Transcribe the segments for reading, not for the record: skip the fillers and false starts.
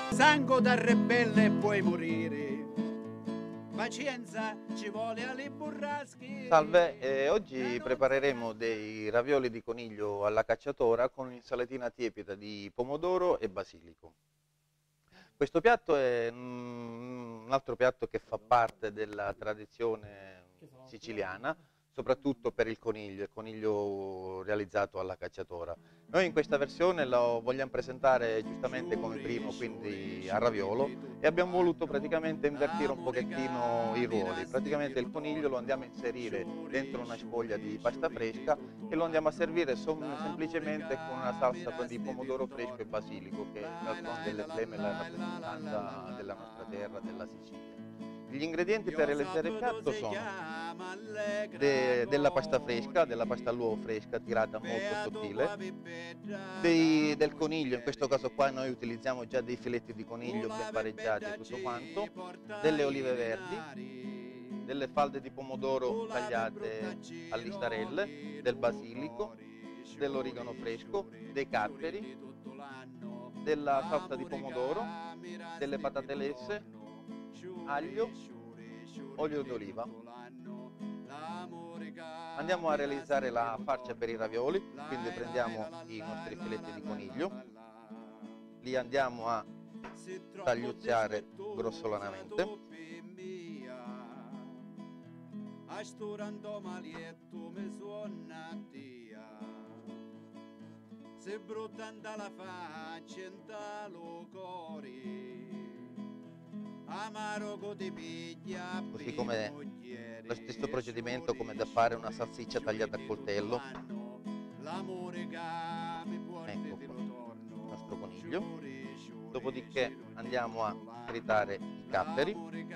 Sangue da ribelle puoi morire, pazienza ci vuole alle burrasche. Salve, oggi prepareremo dei ravioli di coniglio alla cacciatora con insalatina tiepida di pomodoro e basilico. Questo piatto è un altro piatto che fa parte della tradizione siciliana, soprattutto per il coniglio realizzato alla cacciatora. Noi in questa versione lo vogliamo presentare giustamente come primo, quindi a raviolo, e abbiamo voluto praticamente invertire un pochettino i ruoli. Praticamente il coniglio lo andiamo a inserire dentro una sfoglia di pasta fresca e lo andiamo a servire semplicemente con una salsa di pomodoro fresco e basilico, che d'altronde è l'emblema e la rappresentanza della nostra terra, della Sicilia. Gli ingredienti per realizzare il piatto sono della pasta fresca, della pasta all'uovo fresca tirata molto sottile, del coniglio, in questo caso qua noi utilizziamo già dei filetti di coniglio ben pareggiati e tutto quanto, delle olive verdi, delle falde di pomodoro tagliate a listarelle, del basilico, dell'origano fresco, dei capperi, della salsa di pomodoro, delle patate lesse, aglio, olio d'oliva. Andiamo a realizzare la farcia per i ravioli, quindi prendiamo i nostri filetti di coniglio, li andiamo a tagliuzzare grossolanamente. Se brutta la faccia in talo cori, amaro di piglia, così come lo stesso procedimento come da fare una salsiccia tagliata a coltello. Ecco qua il nostro coniglio. Dopodiché andiamo a tritare i capperi.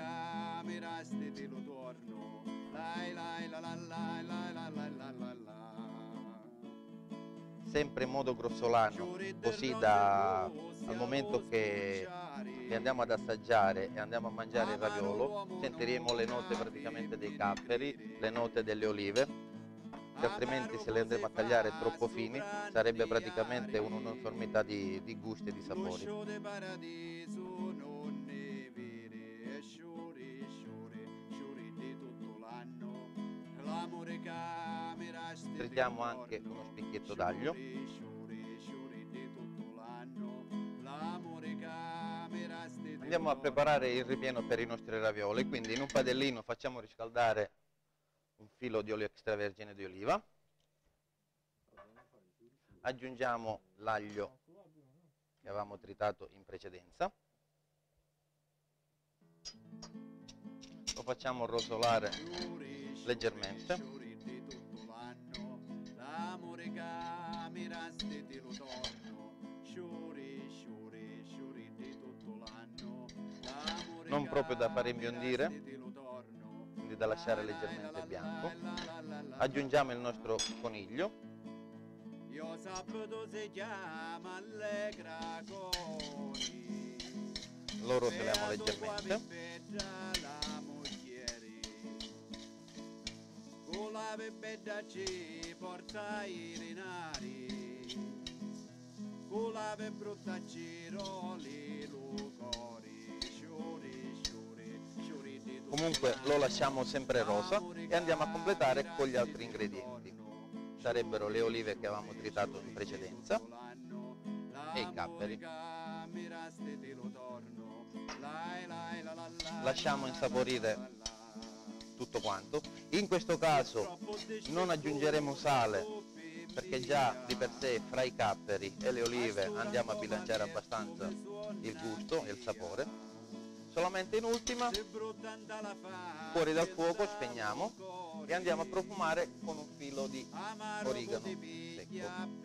Sempre in modo grossolano, così da al momento che andiamo ad assaggiare e andiamo a mangiare il raviolo sentiremo le note praticamente dei capperi, le note delle olive, che altrimenti se le andremo a tagliare troppo fini sarebbe praticamente un'uniformità di gusti e di sapori. Tritiamo anche uno spicchietto d'aglio. Andiamo a preparare il ripieno per i nostri ravioli, quindi in un padellino facciamo riscaldare un filo di olio extravergine di oliva, aggiungiamo l'aglio che avevamo tritato in precedenza, lo facciamo rosolare leggermente, non proprio da fare imbiondire, quindi da lasciare leggermente bianco. Aggiungiamo il nostro coniglio, lo rotoliamo leggermente, comunque lo lasciamo sempre rosa e andiamo a completare con gli altri ingredienti. Sarebbero le olive che avevamo tritato in precedenza e i capperi. Lasciamo insaporire tutto quanto. In questo caso non aggiungeremo sale perché già di per sé fra i capperi e le olive andiamo a bilanciare abbastanza il gusto e il sapore. Solamente in ultima, fuori dal fuoco, spegniamo e andiamo a profumare con un filo di origano secco.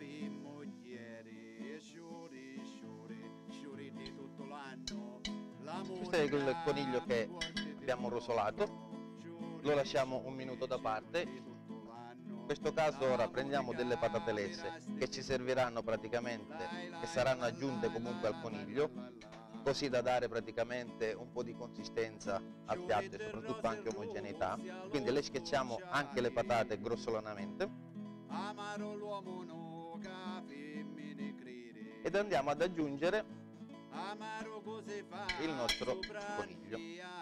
Questo è il coniglio che abbiamo rosolato, lo lasciamo un minuto da parte. In questo caso ora prendiamo delle patate lesse che ci serviranno praticamente, che saranno aggiunte comunque al coniglio, così da dare praticamente un po' di consistenza al piatto e soprattutto anche omogeneità. Quindi le schiacciamo anche le patate grossolanamente ed andiamo ad aggiungere amaro così fa il nostro coniglio.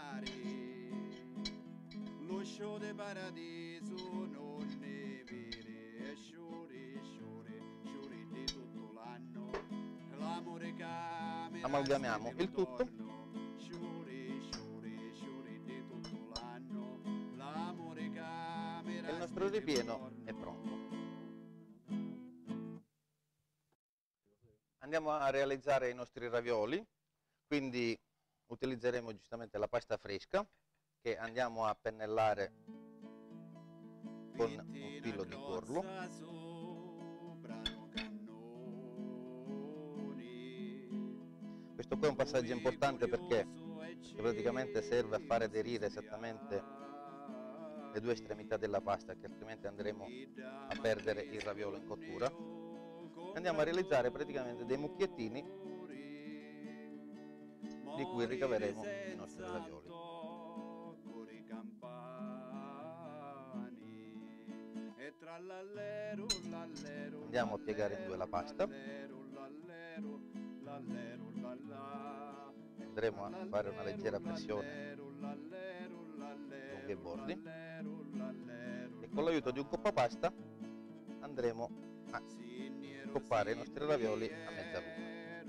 Lo show del paradiso non ne vede, sciore, sciore, sciore di tutto l'anno, l'amore camera. Amalgamiamo il tutto. Sciore, sciore, sciore di tutto l'anno, l'amore camera. E il nostro ripieno è pronto. Andiamo a realizzare i nostri ravioli, quindi utilizzeremo giustamente la pasta fresca che andiamo a pennellare con un filo di tuorlo. Questo qua è un passaggio importante perché praticamente serve a far aderire esattamente le due estremità della pasta, che altrimenti andremo a perdere il raviolo in cottura. Andiamo a realizzare praticamente dei mucchiettini di cui ricaveremo i nostri ravioli. Andiamo a piegare in due la pasta. Andremo a fare una leggera pressione lungo i bordi e con l'aiuto di un coppapasta andremo a coppare i nostri ravioli a mezza luna.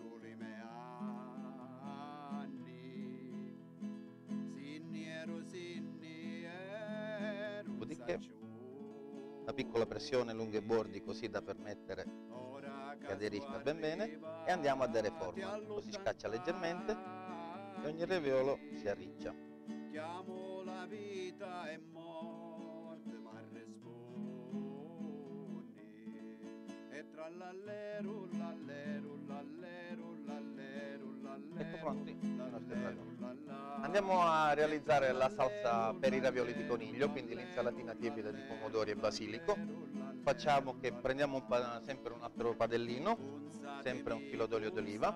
Dopodiché una piccola pressione lungo i bordi così da permettere che aderisca ben bene e andiamo a dare forma, lo si scaccia leggermente e ogni raviolo si arriccia. Chiamo la vita e morte ma rispondi e tra l'allero, l'allero, l'allero, l'allero, l'allero. Ecco pronti i nostri ravioli. Andiamo a realizzare la salsa per i ravioli di coniglio, quindi l'insalatina tiepida di pomodori e basilico. Facciamo che prendiamo sempre un altro padellino, sempre un filo d'olio d'oliva,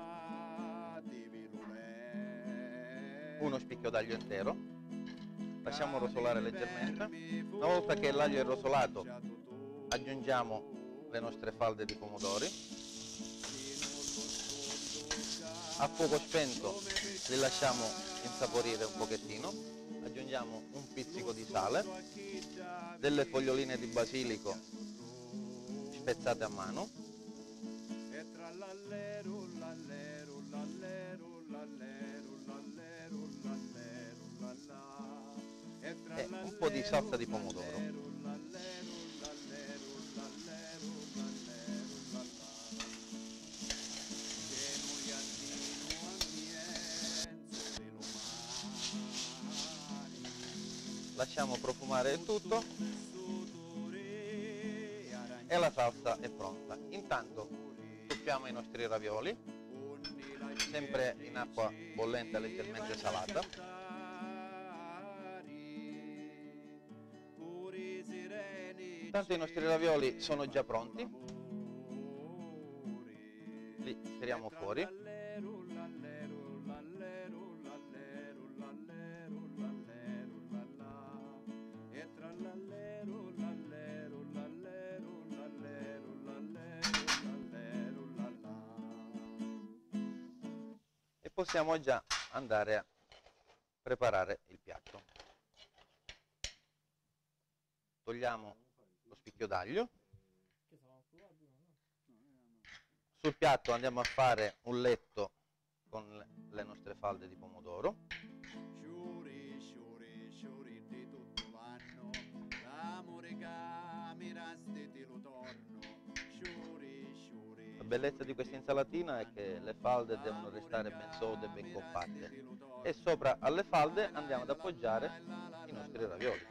uno spicchio d'aglio intero, lasciamo rosolare leggermente. Una volta che l'aglio è rosolato aggiungiamo le nostre falde di pomodori, a fuoco spento li lasciamo insaporire un pochettino, aggiungiamo un pizzico di sale, delle foglioline di basilico spezzate a mano e un po' di salsa di pomodoro. Lasciamo profumare il tutto e la salsa è pronta. Intanto tuffiamo i nostri ravioli, sempre in acqua bollente leggermente salata. Intanto i nostri ravioli sono già pronti, li tiriamo fuori. E possiamo già andare a preparare il piatto. Togliamo lo spicchio d'aglio. Sul piatto andiamo a fare un letto con le nostre falde di pomodoro. La bellezza di questa insalatina è che le falde devono restare ben sode e ben compatte e sopra alle falde andiamo ad appoggiare i nostri ravioli.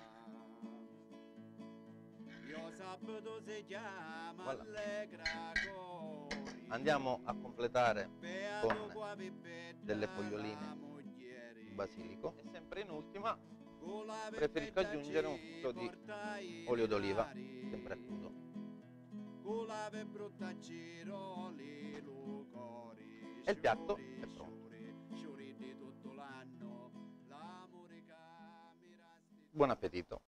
Voilà. Andiamo a completare con delle foglioline di basilico e sempre in ultima preferisco aggiungere un filo di olio d'oliva sempre a crudo. E il piatto è pronto. Buon appetito!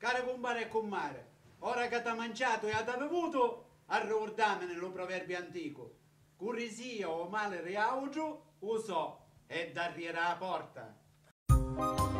Caro compare e comare, ora che ti ha mangiato e ti ha bevuto, arricordamene lo proverbio antico. Curisia o male riauggio, uso e darriera la porta.